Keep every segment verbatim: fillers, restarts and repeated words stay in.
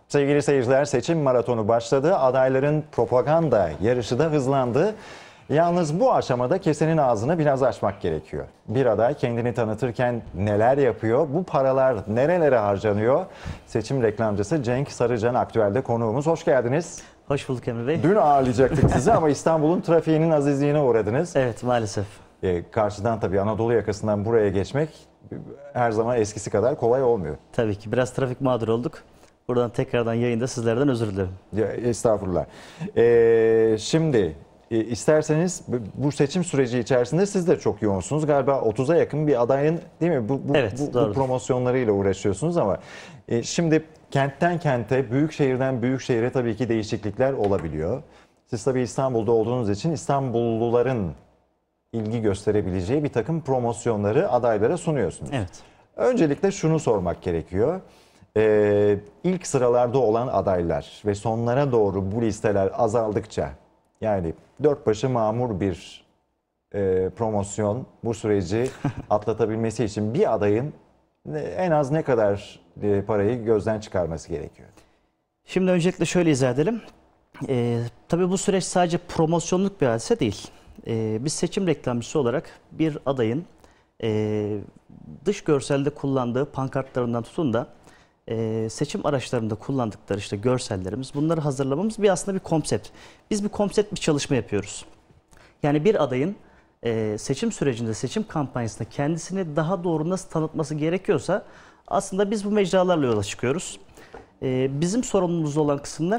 Sevgili seyirciler, seçim maratonu başladı. Adayların propaganda yarışı da hızlandı. Yalnız bu aşamada kesenin ağzını biraz açmak gerekiyor. Bir aday kendini tanıtırken neler yapıyor, bu paralar nerelere harcanıyor? Seçim reklamcısı Cenk Sarıcan aktüelde konuğumuz. Hoş geldiniz. Hoş bulduk Emre Bey. Dün ağırlayacaktık sizi ama İstanbul'un trafiğinin azizliğine uğradınız. Evet, maalesef. Ee, karşıdan tabii Anadolu yakasından buraya geçmek her zaman eskisi kadar kolay olmuyor. Tabii ki biraz trafik mağdur olduk. Buradan tekrardan yayında sizlerden özür dilerim. Ya, estağfurullah. Ee, şimdi e, isterseniz bu seçim süreci içerisinde siz de çok yoğunsunuz. Galiba otuza yakın bir adayın, değil mi? Bu, bu, Evet, bu, bu promosyonlarıyla uğraşıyorsunuz ama e, şimdi kentten kente, büyük şehirden büyük şehire tabii ki değişiklikler olabiliyor. Siz tabii İstanbul'da olduğunuz için İstanbulluların ilgi gösterebileceği bir takım promosyonları adaylara sunuyorsunuz. Evet. Öncelikle şunu sormak gerekiyor. Ee, ilk sıralarda olan adaylar ve sonlara doğru bu listeler azaldıkça, yani dört başı mamur bir e, promosyon bu süreci atlatabilmesi için bir adayın en az ne kadar e, parayı gözden çıkarması gerekiyor? Şimdi öncelikle şöyle izah edelim. Ee, tabii bu süreç sadece promosyonluk bir hadise değil. Ee, biz seçim reklamcısı olarak bir adayın e, dış görselde kullandığı pankartlarından tutun da e, seçim araçlarında kullandıkları işte görsellerimiz, bunları hazırlamamız bir aslında bir konsept. Biz bir konsept bir çalışma yapıyoruz. Yani bir adayın e, seçim sürecinde, seçim kampanyasında kendisini daha doğru nasıl tanıtması gerekiyorsa aslında biz bu mecralarla yola çıkıyoruz. E, bizim sorumluluğumuz olan kısımlar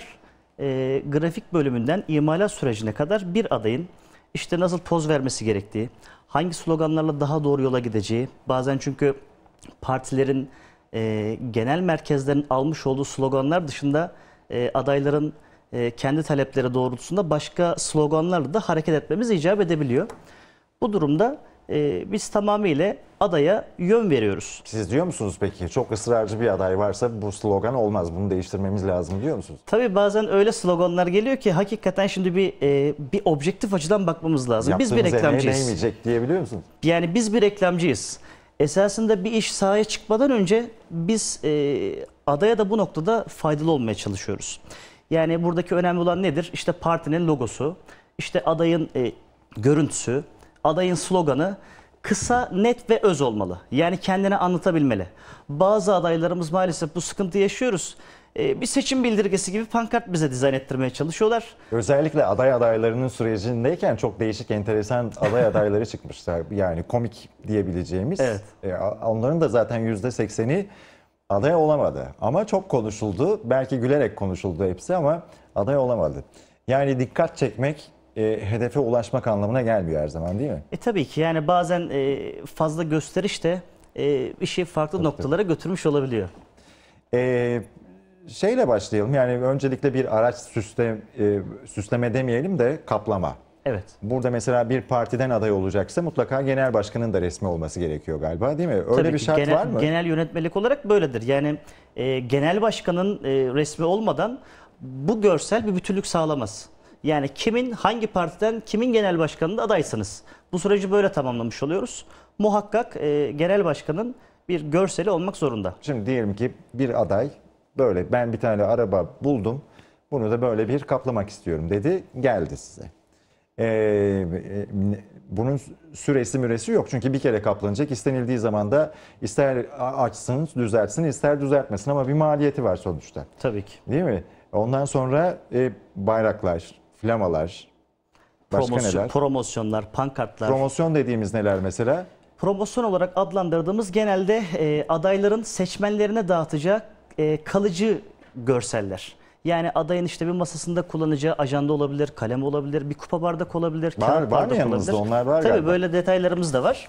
e, grafik bölümünden imalat sürecine kadar bir adayın işte nasıl poz vermesi gerektiği, hangi sloganlarla daha doğru yola gideceği, bazen çünkü partilerin e, genel merkezlerin almış olduğu sloganlar dışında e, adayların e, kendi talepleri doğrultusunda başka sloganlarla da hareket etmemiz icap edebiliyor. Bu durumda e, biz tamamıyla adaya yön veriyoruz. Siz diyor musunuz peki, çok ısrarcı bir aday varsa bu slogan olmaz, bunu değiştirmemiz lazım diyor musunuz? Tabii bazen öyle sloganlar geliyor ki hakikaten şimdi bir e, bir objektif açıdan bakmamız lazım. Yaptığımız biz bir reklamcıyız. değmeyecek diyebiliyor musunuz? Yani biz bir reklamcıyız. Esasında bir iş sahaya çıkmadan önce biz e, adaya da bu noktada faydalı olmaya çalışıyoruz. Yani buradaki önemli olan nedir? İşte partinin logosu, işte adayın e, görüntüsü, adayın sloganı kısa, net ve öz olmalı. Yani kendini anlatabilmeli. Bazı adaylarımız maalesef bu sıkıntı yaşıyoruz. Ee, bir seçim bildirgesi gibi pankart bize dizayn ettirmeye çalışıyorlar. Özellikle aday adaylarının sürecindeyken çok değişik, enteresan aday adayları çıkmışlar. Yani komik diyebileceğimiz. Evet. E, onların da zaten yüzde sekseni aday olamadı. Ama çok konuşuldu. Belki gülerek konuşuldu hepsi ama aday olamadı. Yani dikkat çekmek e, hedefe ulaşmak anlamına gelmiyor her zaman, değil mi? E tabii ki yani bazen e, fazla gösteriş de e, işi farklı Tabii, noktalara götürmüş olabiliyor. Ee, şeyle başlayalım. Yani öncelikle bir araç süsleme, e, süsleme demeyelim de kaplama. Evet. Burada mesela bir partiden aday olacaksa mutlaka genel başkanın da resmi olması gerekiyor galiba, değil mi? Öyle Tabii bir ki. şart genel, var mı? Genel yönetmelik olarak böyledir. Yani e, genel başkanın e, resmi olmadan bu görsel bir bütünlük sağlamaz. Yani kimin, hangi partiden kimin genel başkanında adaysınız? Bu süreci böyle tamamlamış oluyoruz. Muhakkak e, genel başkanın bir görseli olmak zorunda. Şimdi diyelim ki bir aday böyle, ben bir tane araba buldum, bunu da böyle bir kaplamak istiyorum dedi, geldi size. Ee, bunun süresi müresi yok çünkü bir kere kaplanacak, istenildiği zaman da ister açsın, düzeltsin, ister düzeltmesin ama bir maliyeti var sonuçta. Tabii ki. Değil mi? Ondan sonra e, bayraklar, flamalar, başka Promosyon, neler? promosyonlar, pankartlar. Promosyon dediğimiz neler mesela? Promosyon olarak adlandırdığımız genelde e, adayların seçmenlerine dağıtacağı e, kalıcı görseller. Yani adayın işte bir masasında kullanacağı ajanda olabilir, kalem olabilir, bir kupa bardak olabilir, Var, kağıt var bardak mı yanınızda? olabilir. Onlar var Tabii galiba. böyle detaylarımız da var.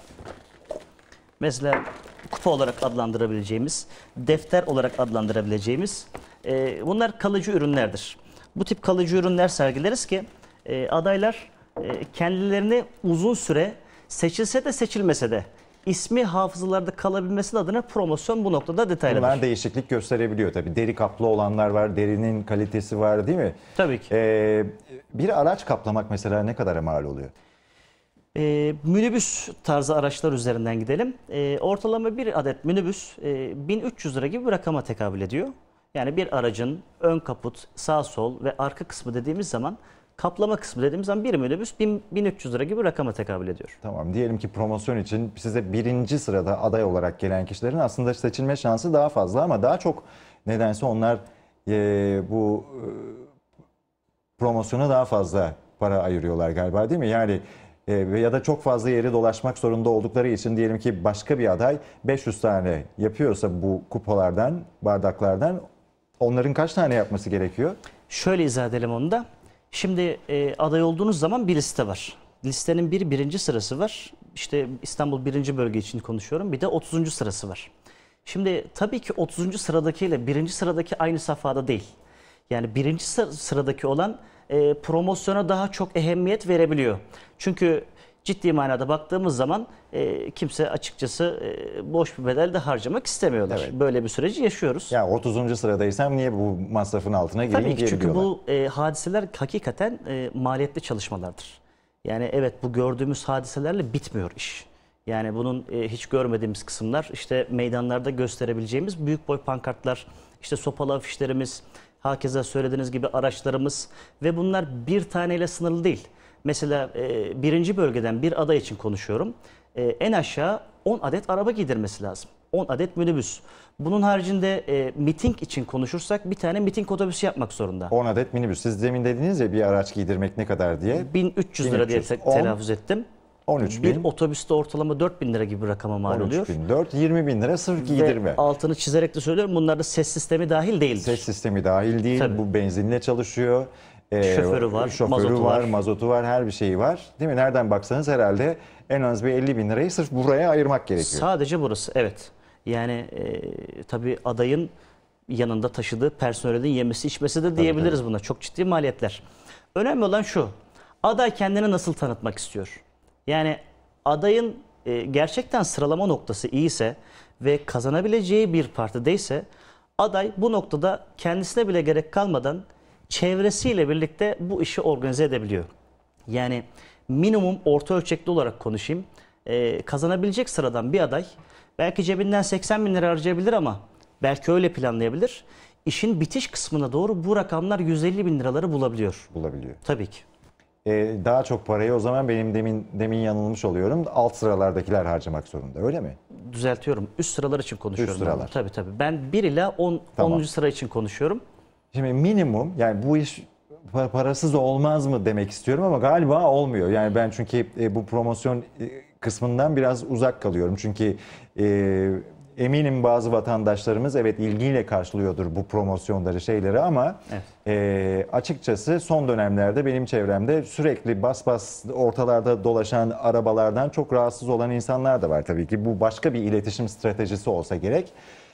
Mesela kupa olarak adlandırabileceğimiz, defter olarak adlandırabileceğimiz e, bunlar kalıcı ürünlerdir. Bu tip kalıcı ürünler sergileriz ki e, adaylar e, kendilerini uzun süre seçilse de seçilmese de ismi hafızalarda kalabilmesi adına promosyon bu noktada detaylıdır. Bunlar değişiklik gösterebiliyor tabii. Deri kaplı olanlar var, derinin kalitesi var, değil mi? Tabii ki. Ee, bir araç kaplamak mesela ne kadar mal oluyor? E, minibüs tarzı araçlar üzerinden gidelim. E, ortalama bir adet minibüs e, bin üç yüz lira gibi bir rakama tekabül ediyor. Yani bir aracın ön kaput, sağ sol ve arka kısmı dediğimiz zaman, kaplama kısmı dediğimiz zaman bir minibüs bin, bin üç yüz lira gibi bir rakama tekabül ediyor. Tamam, diyelim ki promosyon için size birinci sırada aday olarak gelen kişilerin aslında seçilme şansı daha fazla ama daha çok nedense onlar e, bu e, promosyona daha fazla para ayırıyorlar galiba, değil mi? Yani e, ya da çok fazla yeri dolaşmak zorunda oldukları için diyelim ki başka bir aday beş yüz tane yapıyorsa bu kupalardan, bardaklardan, onların kaç tane yapması gerekiyor? Şöyle izah edelim onu da. Şimdi e, aday olduğunuz zaman bir liste var. Listenin bir birinci sırası var. İşte İstanbul birinci bölge için konuşuyorum. Bir de otuzuncu sırası var. Şimdi tabii ki otuzuncu sıradakiyle birinci sıradaki aynı safhada değil. Yani birinci sıradaki olan e, promosyona daha çok ehemmiyet verebiliyor. Çünkü ciddi manada baktığımız zaman e, kimse açıkçası e, boş bir bedel de harcamak istemiyorlar. Evet. Böyle bir süreci yaşıyoruz. Ya otuzuncu sıradaysam niye bu masrafın altına gireyim Tabii ki, çünkü diyebiliyorlar. bu e, hadiseler hakikaten e, maliyetli çalışmalardır. Yani evet, bu gördüğümüz hadiselerle bitmiyor iş. Yani bunun e, hiç görmediğimiz kısımlar, işte meydanlarda gösterebileceğimiz büyük boy pankartlar, işte sopalı afişlerimiz, hakeza söylediğiniz gibi araçlarımız ve bunlar bir taneyle sınırlı değil. Mesela e, birinci bölgeden bir aday için konuşuyorum. E, en aşağı on adet araba giydirmesi lazım. on adet minibüs. Bunun haricinde e, miting için konuşursak bir tane miting otobüsü yapmak zorunda. on adet minibüs. Siz demin dediniz ya bir araç giydirmek ne kadar diye. bin üç yüz lira diye te- on, telaffuz ettim. on üç Bir bin. otobüste ortalama dört bin lira gibi bir rakama mal oluyor. on üç bin, dört, yirmi bin lira sırf giydirme. Ve altını çizerek de söylüyorum, bunlarda ses sistemi dahil değildir. Ses sistemi dahil değil. Tabii. Bu benzinle çalışıyor. Ee, Şoförü var, şoförü mazotu var, var. mazotu var, her bir şeyi var. Değil mi? Nereden baksanız herhalde en az bir elli bin lirayı sırf buraya ayırmak gerekiyor. Sadece burası, evet. Yani e, tabii adayın yanında taşıdığı personelin yemesi içmesi de diyebiliriz tabii. buna. Çok ciddi maliyetler. Önemli olan şu: aday kendini nasıl tanıtmak istiyor? Yani adayın e, gerçekten sıralama noktası iyiyse ve kazanabileceği bir partideyse, aday bu noktada kendisine bile gerek kalmadan çevresiyle birlikte bu işi organize edebiliyor. Yani minimum orta ölçekli olarak konuşayım. Ee, kazanabilecek sıradan bir aday belki cebinden seksen bin lira harcayabilir ama belki öyle planlayabilir. İşin bitiş kısmına doğru bu rakamlar yüz elli bin liraları bulabiliyor. Bulabiliyor. Tabii ki. Ee, daha çok parayı o zaman benim demin demin yanılmış oluyorum. Alt sıralardakiler harcamak zorunda, öyle mi? Düzeltiyorum. Üst sıralar için konuşuyorum. Üst sıralar. Ben. Tabii tabii. Ben bir ila on, Tamam. onuncu sıra için konuşuyorum. Şimdi minimum, yani bu iş pa- parasız olmaz mı demek istiyorum ama galiba olmuyor. Yani ben çünkü e, bu promosyon e, kısmından biraz uzak kalıyorum. Çünkü e, eminim bazı vatandaşlarımız evet ilgiyle karşılıyordur bu promosyonları, şeyleri ama Evet. e, açıkçası son dönemlerde benim çevremde sürekli bas bas ortalarda dolaşan arabalardan çok rahatsız olan insanlar da var tabii ki. Bu başka bir iletişim stratejisi olsa gerek.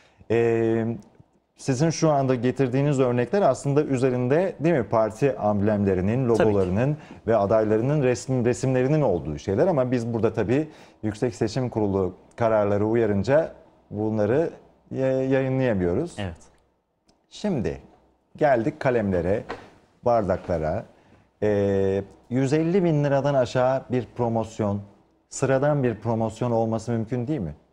E, Sizin şu anda getirdiğiniz örnekler aslında üzerinde, değil mi, parti amblemlerinin, logolarının ve adaylarının resim, resimlerinin olduğu şeyler ama biz burada tabii Yüksek Seçim Kurulu kararları uyarınca bunları yayınlayamıyoruz. Evet. Şimdi geldik kalemlere, bardaklara. Ee, yüz elli bin liradan aşağı bir promosyon, sıradan bir promosyon olması mümkün değil mi?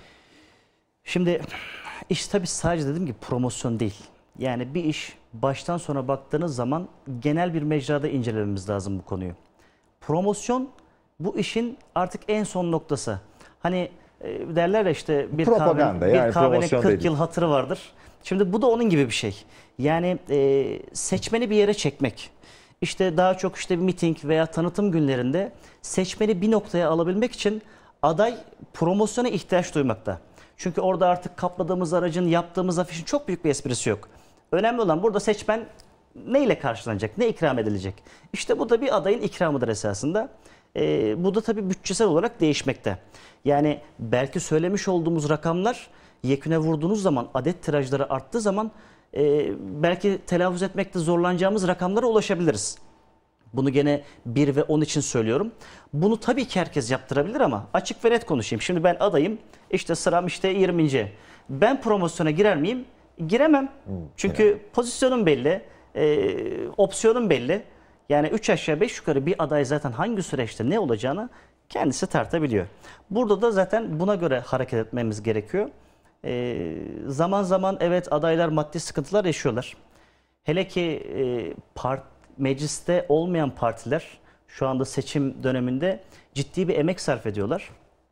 Şimdi iş tabii sadece dediğim gibi promosyon değil. Yani bir iş baştan sona baktığınız zaman genel bir mecrada incelememiz lazım bu konuyu. Promosyon bu işin artık en son noktası. Hani e, derler ya işte bir Propaganda, kahvenin, yani bir kahvenin promosyon kırk dedik. yıl hatırı vardır. Şimdi bu da onun gibi bir şey. Yani e, seçmeni bir yere çekmek. İşte daha çok işte bir miting veya tanıtım günlerinde seçmeni bir noktaya alabilmek için aday promosyona ihtiyaç duymakta. Çünkü orada artık kapladığımız aracın, yaptığımız afişin çok büyük bir esprisi yok. Önemli olan burada seçmen neyle karşılanacak, ne ikram edilecek? İşte bu da bir adayın ikramıdır esasında. Ee, bu da tabii bütçesel olarak değişmekte. Yani belki söylemiş olduğumuz rakamlar yeküne vurduğunuz zaman, adet tirajları arttığı zaman e, belki telaffuz etmekte zorlanacağımız rakamlara ulaşabiliriz. Bunu gene bir ve on için söylüyorum. Bunu tabii ki herkes yaptırabilir ama açık ve net konuşayım. Şimdi ben adayım, işte sıram işte yirminci. Ben promosyona girer miyim? Giremem. Çünkü giremem. pozisyonum belli, e, opsiyonum belli. Yani üç aşağı beş yukarı bir aday zaten hangi süreçte ne olacağını kendisi tartabiliyor. Burada da zaten buna göre hareket etmemiz gerekiyor. E, zaman zaman evet adaylar maddi sıkıntılar yaşıyorlar. Hele ki e, part, mecliste olmayan partiler şu anda seçim döneminde ciddi bir emek sarf ediyorlar.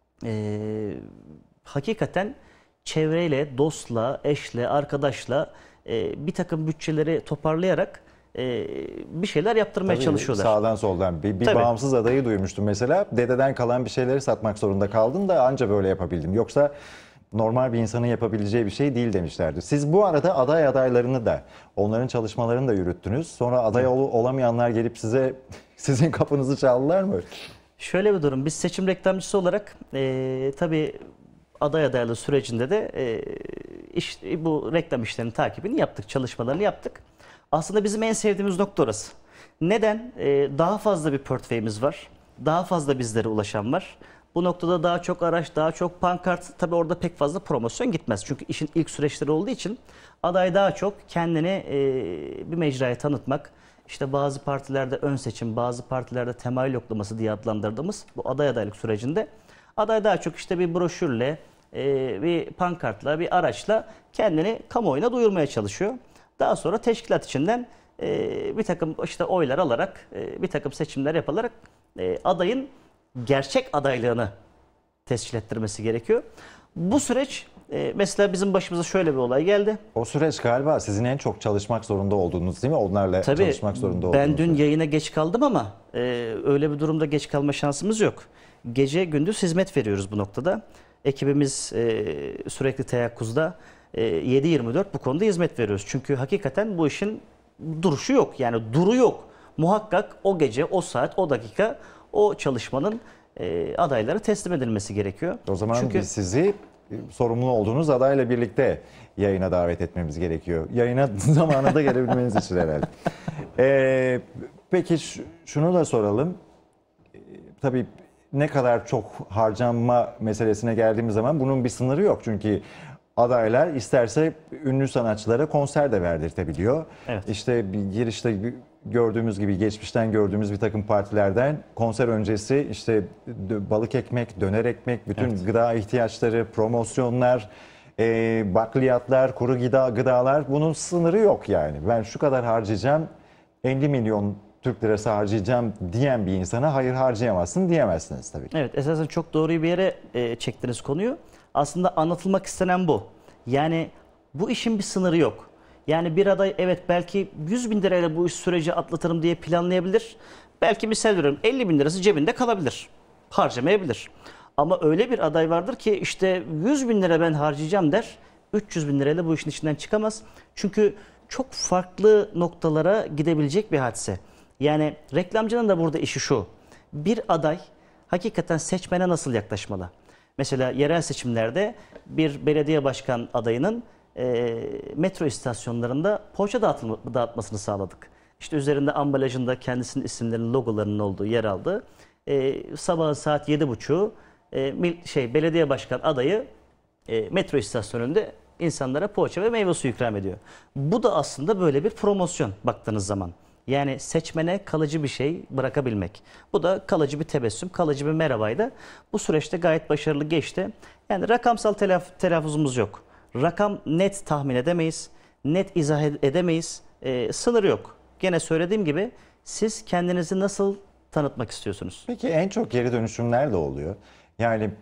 E, hakikaten çevreyle, dostla, eşle, arkadaşla e, bir takım bütçeleri toparlayarak e, bir şeyler yaptırmaya Tabii, çalışıyorlar. sağdan soldan bir, bir Tabii. bağımsız adayı duymuştum mesela. Dededen kalan bir şeyleri satmak zorunda kaldım da anca böyle yapabildim. Yoksa normal bir insanın yapabileceği bir şey değil demişlerdi. Siz bu arada aday adaylarını da, onların çalışmalarını da yürüttünüz. Sonra aday ol- olamayanlar gelip size sizin kapınızı çaldılar mı? Şöyle bir durum. Biz seçim reklamcısı olarak e, tabii aday adaylığı sürecinde de e, iş, bu reklam işlerinin takibini yaptık, çalışmalarını yaptık. Aslında bizim en sevdiğimiz nokta orası. Neden? E, daha fazla bir portföyümüz var. Daha fazla bizlere ulaşan var. Bu noktada daha çok araç, daha çok pankart, tabii orada pek fazla promosyon gitmez. Çünkü işin ilk süreçleri olduğu için aday daha çok kendini e, bir mecraya tanıtmak, işte bazı partilerde ön seçim, bazı partilerde temayül yoklaması diye adlandırdığımız bu aday adaylık sürecinde aday daha çok işte bir broşürle, e, bir pankartla, bir araçla kendini kamuoyuna duyurmaya çalışıyor. Daha sonra teşkilat içinden e, bir takım işte oylar alarak, e, bir takım seçimler yapılarak e, adayın gerçek adaylığını tescil ettirmesi gerekiyor. Bu süreç e, mesela bizim başımıza şöyle bir olay geldi. O süreç galiba sizin en çok çalışmak zorunda olduğunuz değil mi? Onlarla Tabii çalışmak zorunda olduğunuz. ben dün yayına geç kaldım ama e, öyle bir durumda geç kalma şansımız yok. Gece gündüz hizmet veriyoruz bu noktada. Ekibimiz e, sürekli teyakkuzda e, yedi yirmi dört bu konuda hizmet veriyoruz. Çünkü hakikaten bu işin duruşu yok. Yani duru yok. Muhakkak o gece, o saat, o dakika o çalışmanın e, adaylara teslim edilmesi gerekiyor. O zaman Çünkü biz sizi sorumlu olduğunuz adayla birlikte yayına davet etmemiz gerekiyor. Yayına zamanında gelebilmeniz için herhalde. Ee, peki ş- şunu da soralım. Ee, tabii ne kadar çok harcanma meselesine geldiğimiz zaman bunun bir sınırı yok. Çünkü adaylar isterse ünlü sanatçılara konser de verdirtebiliyor. Evet. İşte bir girişte gördüğümüz gibi geçmişten gördüğümüz bir takım partilerden konser öncesi işte dö- balık ekmek, döner ekmek, bütün Evet. gıda ihtiyaçları, promosyonlar, e, bakliyatlar, kuru gıda, gıdalar, bunun sınırı yok yani. Ben şu kadar harcayacağım, elli milyon Türk lirası harcayacağım diyen bir insana hayır harcayamazsın diyemezsiniz tabii ki. evet, esasen çok doğru bir yere e, çektiniz konuyu. Aslında anlatılmak istenen bu. Yani bu işin bir sınırı yok. Yani bir aday evet belki yüz bin lirayla bu iş süreci atlatırım diye planlayabilir. Belki misal veriyorum elli bin lirası cebinde kalabilir. Harcamayabilir. Ama öyle bir aday vardır ki işte yüz bin lira ben harcayacağım der. üç yüz bin lirayla bu işin içinden çıkamaz. Çünkü çok farklı noktalara gidebilecek bir hadise. Yani reklamcının da burada işi şu. Bir aday hakikaten seçmene nasıl yaklaşmalı? Mesela yerel seçimlerde bir belediye başkan adayının e, metro istasyonlarında poğaça dağıtılma, dağıtmasını sağladık. İşte üzerinde ambalajında kendisinin isimlerinin, logolarının olduğu yer aldı. E, sabah saat yedi buçuk e, mil- şey belediye başkan adayı e, metro istasyonunda insanlara poğaça ve meyve suyu ikram ediyor. Bu da aslında böyle bir promosyon baktığınız zaman. Yani seçmene kalıcı bir şey bırakabilmek. Bu da kalıcı bir tebessüm, kalıcı bir merhabaydı. Bu süreçte gayet başarılı geçti. Yani rakamsal telaf telaffuzumuz yok. Rakam net tahmin edemeyiz, net izah ed- edemeyiz. Ee, sınır yok. Gene söylediğim gibi siz kendinizi nasıl tanıtmak istiyorsunuz? Peki en çok geri dönüşümler de oluyor. Yani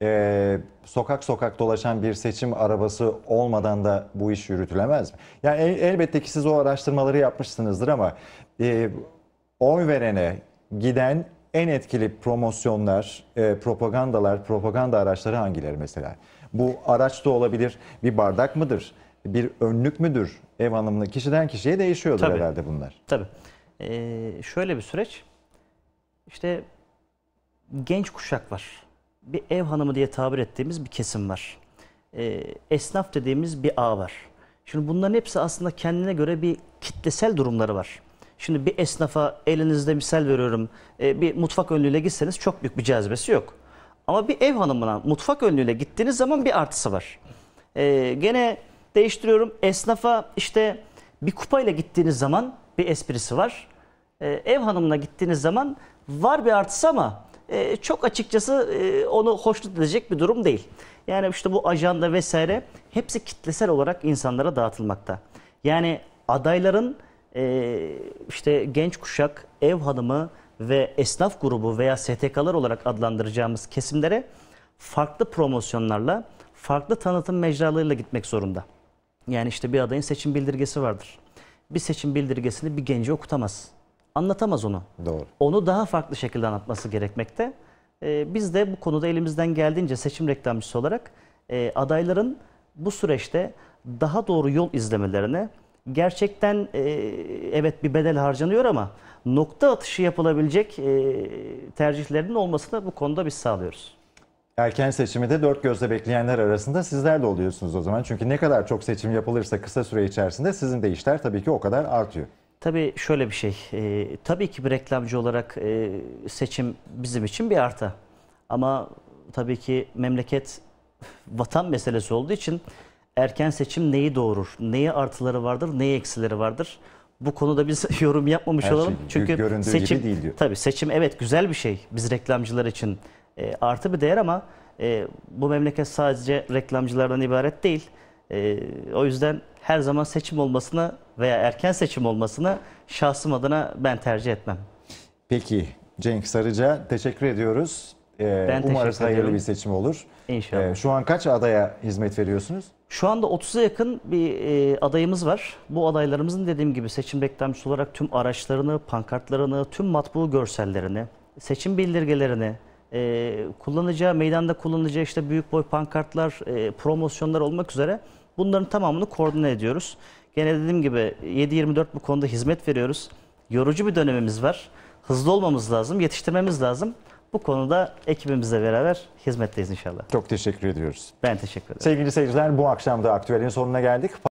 e, sokak sokak dolaşan bir seçim arabası olmadan da bu iş yürütülemez mi? Yani el- elbette ki siz o araştırmaları yapmışsınızdır ama e, oy verene giden en etkili promosyonlar, e, propagandalar, propaganda araçları hangileri mesela? Bu araç da olabilir, bir bardak mıdır, bir önlük müdür? Ev hanımlı kişiden kişiye değişiyordur Tabii. herhalde bunlar. Tabii. Ee, şöyle bir süreç. İşte genç kuşak var. Bir ev hanımı diye tabir ettiğimiz bir kesim var. Ee, esnaf dediğimiz bir ağ var. Şimdi bunların hepsi aslında kendine göre bir kitlesel durumları var. Şimdi bir esnafa elinizde misal veriyorum e, bir mutfak önlüğüyle gitseniz çok büyük bir cazibesi yok. Ama bir ev hanımına mutfak önlüğüyle gittiğiniz zaman bir artısı var. Ee, gene değiştiriyorum. Esnafa işte bir kupayla gittiğiniz zaman bir esprisi var. Ee, ev hanımına gittiğiniz zaman var bir artısı ama e, çok açıkçası e, onu hoşnut edecek bir durum değil. Yani işte bu ajanda vesaire hepsi kitlesel olarak insanlara dağıtılmakta. Yani adayların e, işte genç kuşak, ev hanımı ve esnaf grubu veya S T K'lar olarak adlandıracağımız kesimlere farklı promosyonlarla, farklı tanıtım mecralarıyla gitmek zorunda. Yani işte bir adayın seçim bildirgesi vardır. Bir seçim bildirgesini bir genci okutamaz. Anlatamaz onu. Doğru. Onu daha farklı şekilde anlatması gerekmekte. Ee, biz de bu konuda elimizden geldiğince seçim reklamcısı olarak e, adayların bu süreçte daha doğru yol izlemelerine, gerçekten e, evet bir bedel harcanıyor ama nokta atışı yapılabilecek e, tercihlerinin olmasını bu konuda biz sağlıyoruz. Erken seçimi de dört gözle bekleyenler arasında sizler de oluyorsunuz o zaman. Çünkü ne kadar çok seçim yapılırsa kısa süre içerisinde sizin de işler tabii ki o kadar artıyor. Tabii şöyle bir şey, e, tabii ki bir reklamcı olarak e, seçim bizim için bir artı. Ama tabii ki memleket vatan meselesi olduğu için erken seçim neyi doğurur, neye artıları vardır, neye eksileri vardır? Bu konuda biz yorum yapmamış Her olalım. şey Çünkü göründüğü seçim, gibi değil diyor. tabii seçim evet güzel bir şey biz reklamcılar için e, artı bir değer ama e, bu memleket sadece reklamcılardan ibaret değil. E, o yüzden her zaman seçim olmasına veya erken seçim olmasına şahsım adına ben tercih etmem. Peki Cenk Sarıca teşekkür ediyoruz. Ee, Ben umarız teşekkür hayırlı ediyorum. bir seçim olur. İnşallah. Ee, şu an kaç adaya hizmet veriyorsunuz? Şu anda otuza yakın bir e, adayımız var. Bu adaylarımızın dediğim gibi seçim reklamcısı olarak tüm araçlarını, pankartlarını, tüm matbuu görsellerini, seçim bildirgelerini, e, kullanacağı, meydanda kullanacağı işte büyük boy pankartlar, e, promosyonlar olmak üzere bunların tamamını koordine ediyoruz. Gene dediğim gibi yedi yirmi dört bu konuda hizmet veriyoruz. Yorucu bir dönemimiz var. Hızlı olmamız lazım, yetiştirmemiz lazım. Bu konuda ekibimizle beraber hizmetteyiz inşallah. Çok teşekkür ediyoruz. Ben teşekkür ederim. Sevgili seyirciler, bu akşam da Aktüel'in sonuna geldik.